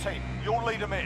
team. You'll lead them in.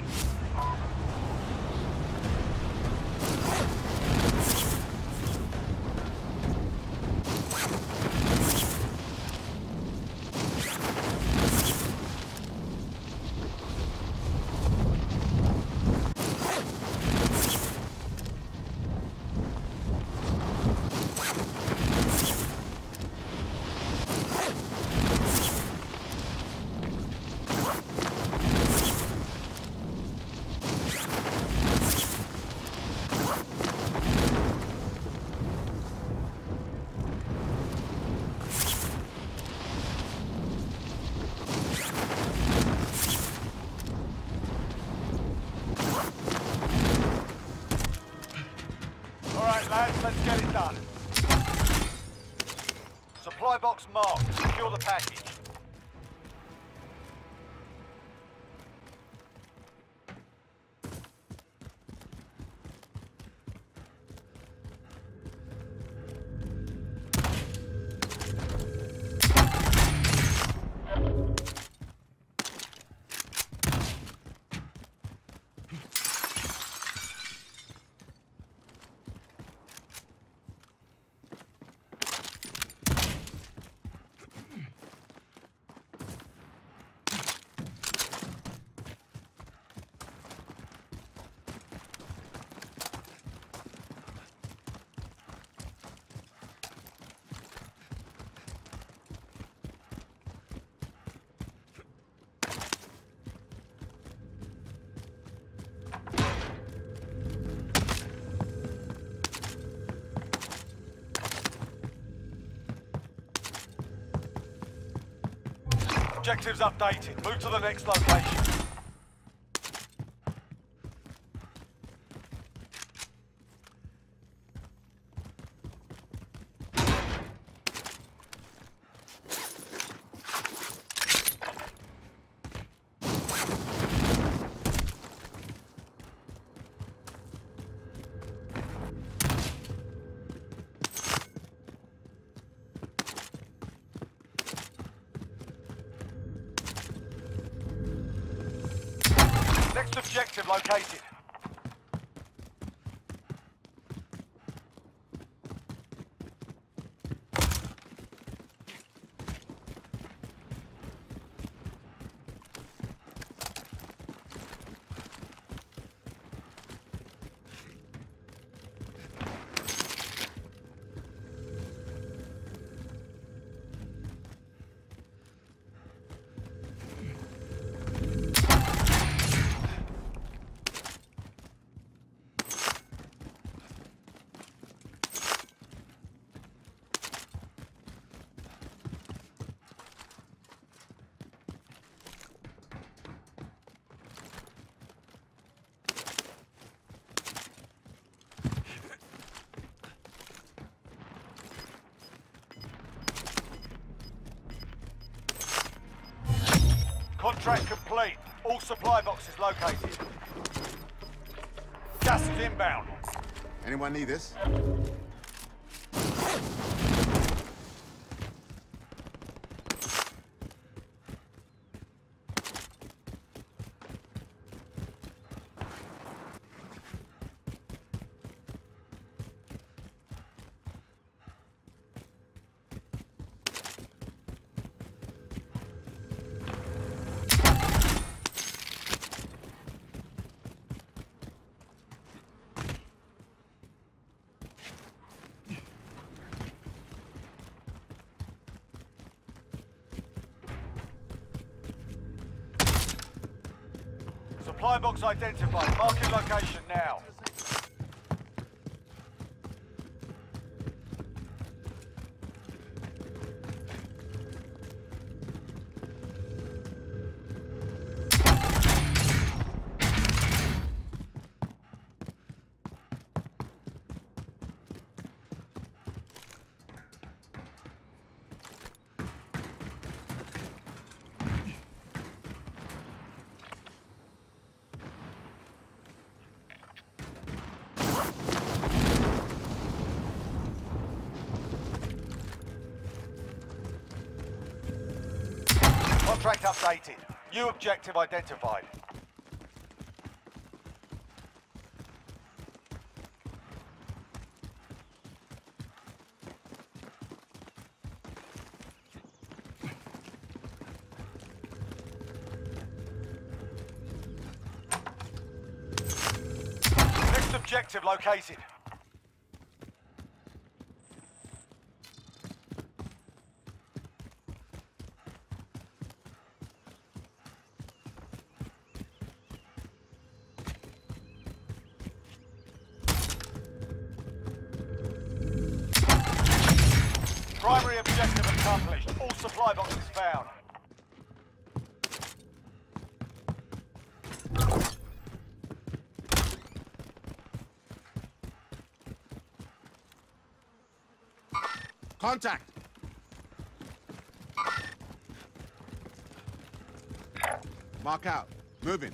Lads, let's get it done. Supply box marked. Secure the package. Objectives updated. Move to the next location. Next objective located. Contract complete. All supply boxes located. Gas is inbound. Anyone need this? Supply box identified. Marking location now. Contract updated. New objective identified. objective located. Primary objective accomplished. All supply boxes found. Contact! Mark out. Moving.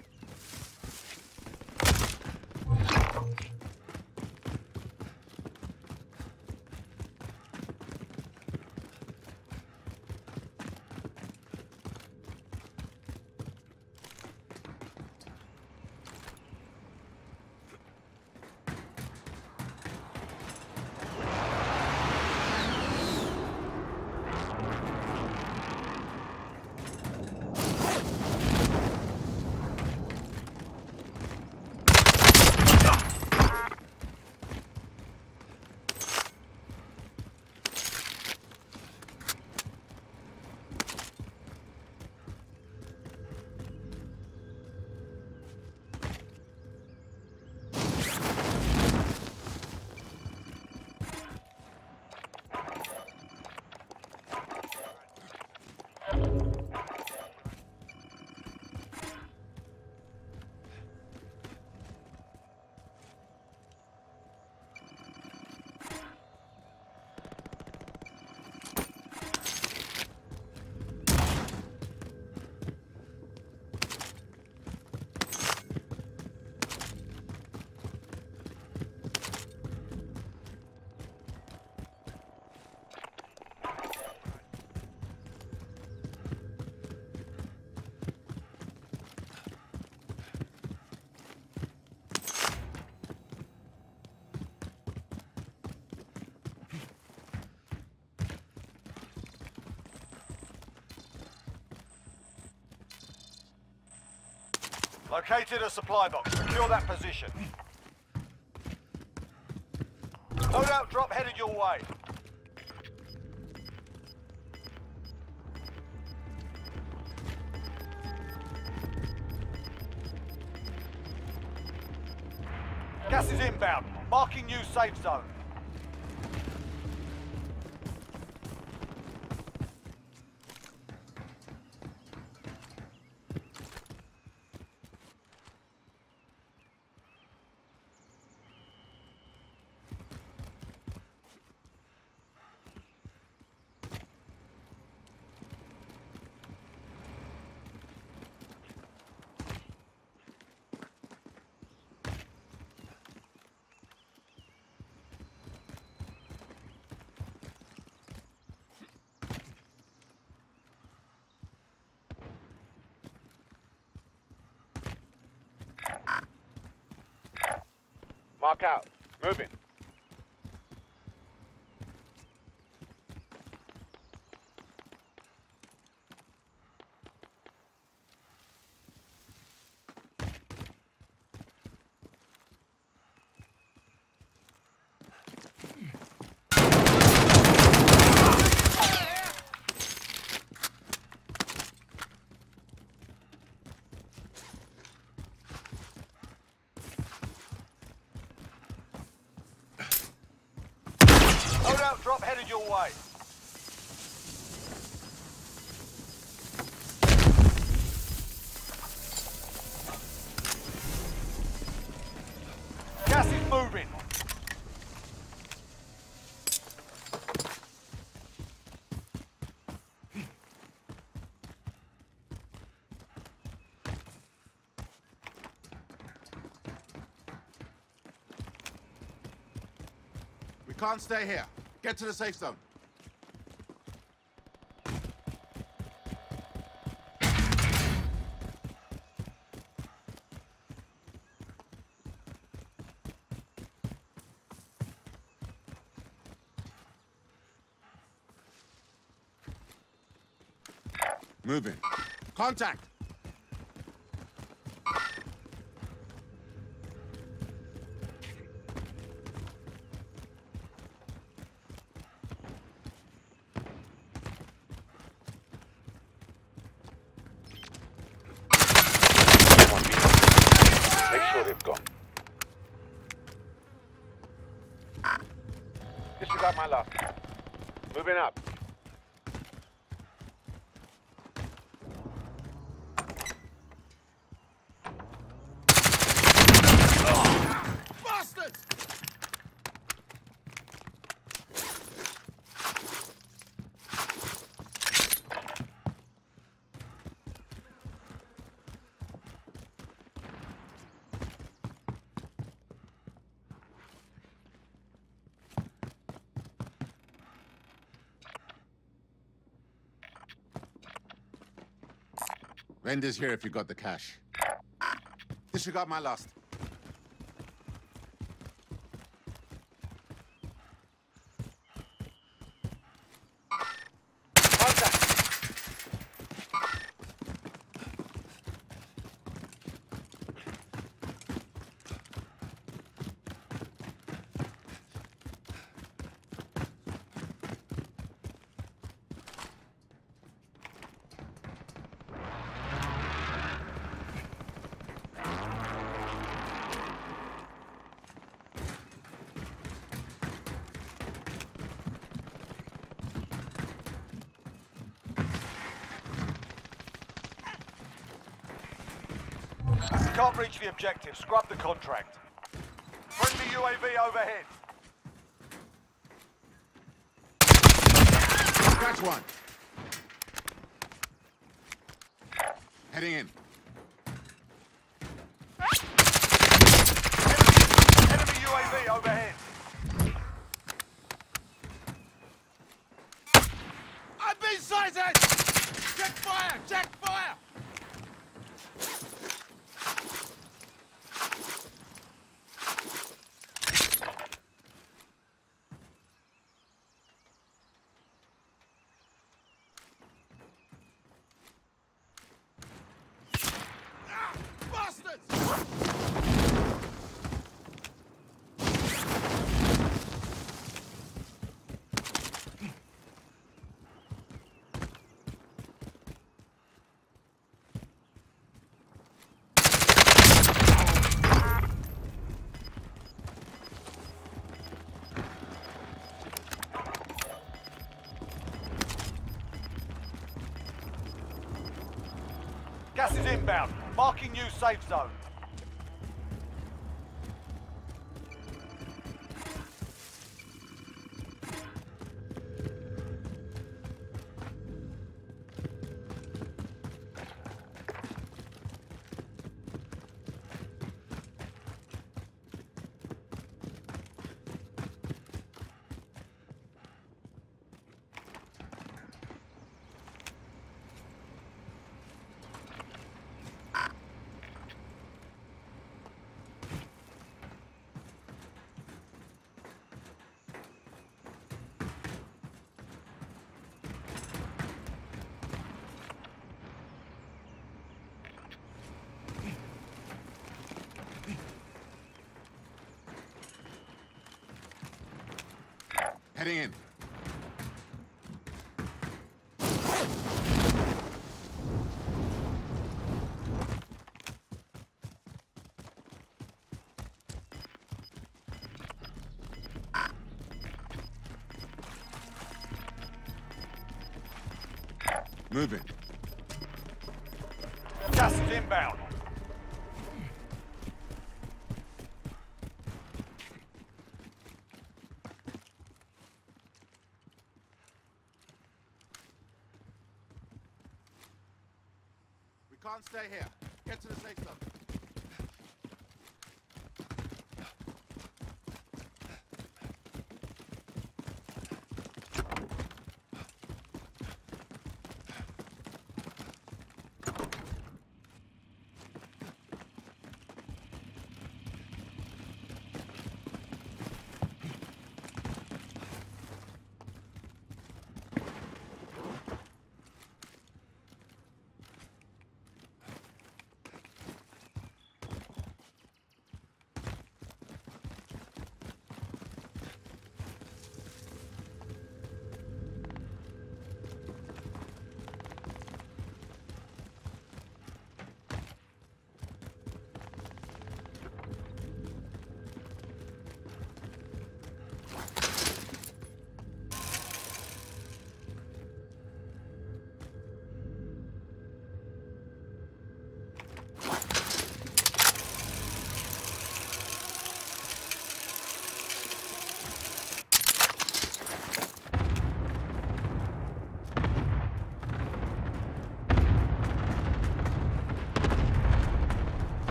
Located a supply box. Secure that position. Loadout drop headed your way. Gas is inbound. Marking new safe zone. Mark out. Moving. Loadout drop headed your way. Gas is moving. We can't stay here. Get to the safe zone. Moving. Contact! Disregard my last. Moving up. Bastards! Vendor's here if you got the cash. Disregard my last. Contact! Can't reach the objective. Scrub the contract. Friendly UAV overhead. Catch one. Heading in. Enemy UAV overhead. I've been sighted! Check fire! Check fire! Gas is inbound. Marking new safe zone. Heading in. Moving. Gas is inbound. We can't stay here. Get to the safe zone.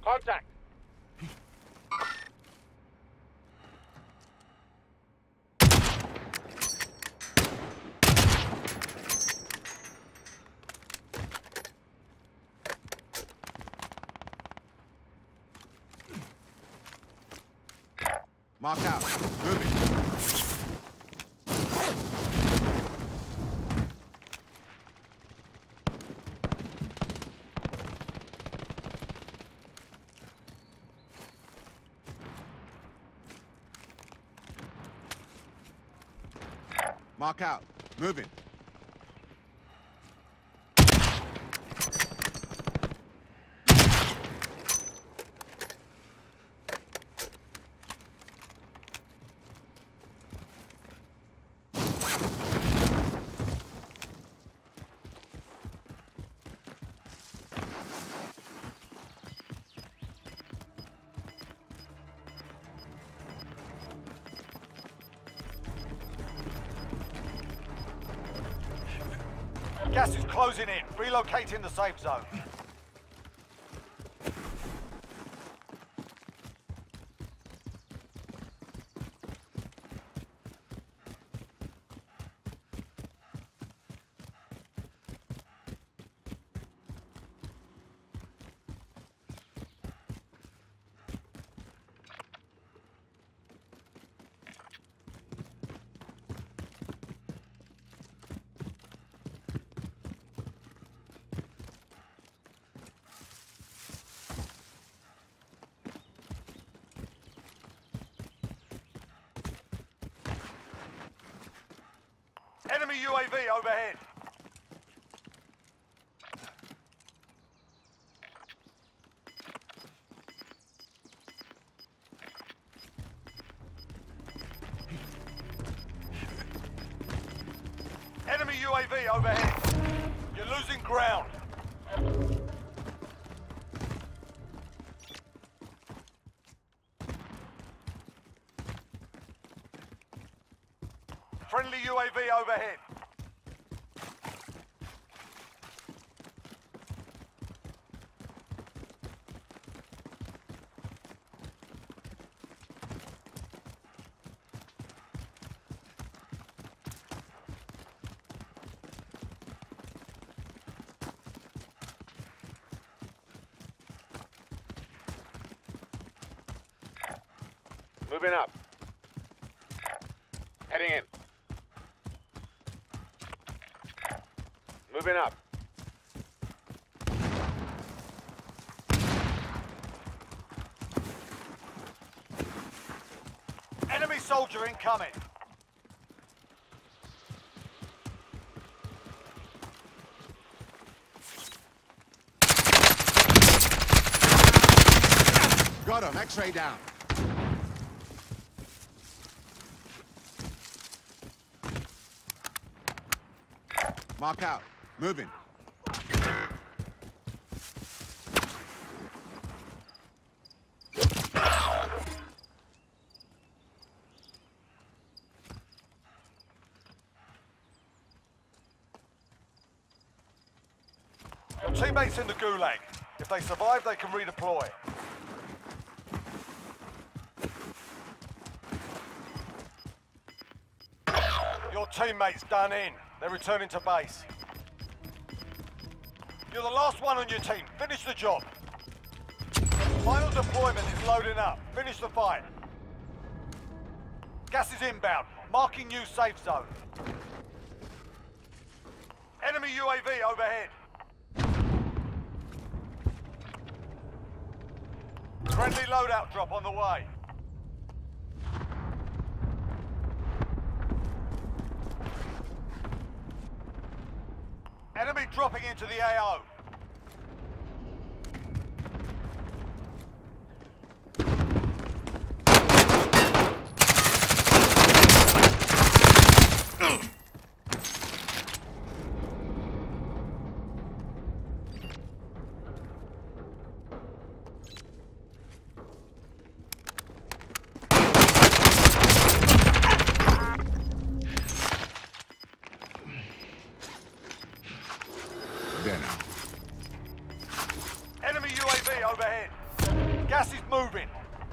Contact. Mark out. Moving. Mark out. Moving. Gas is closing in. Relocating the safe zone. Enemy UAV overhead. Enemy UAV overhead. You're losing ground. Friendly UAV overhead. Moving up. Heading in. Moving up. Enemy soldier incoming. Got him. X-ray down. Mark out. Moving. Your teammates in the gulag. If they survive, they can redeploy. Your teammate's done in. They're returning to base. You're the last one on your team. Finish the job. Final deployment is loading up. Finish the fight. Gas is inbound. Marking new safe zone. Enemy UAV overhead. Friendly loadout drop on the way. Enemy dropping into the AO. There now. Enemy UAV overhead. Gas is moving.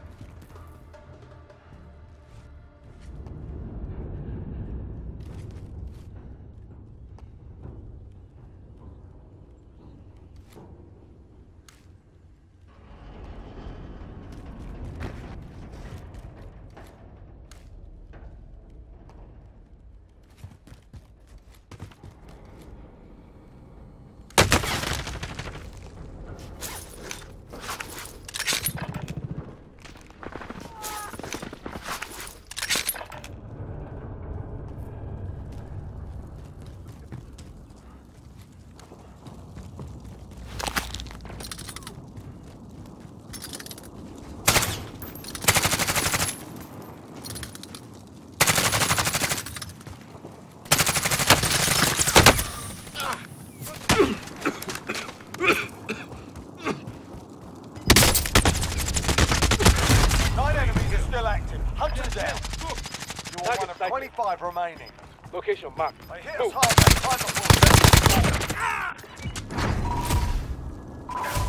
Hunt them down. You're one of 25 remaining. Location marked. They hit us hard that time before.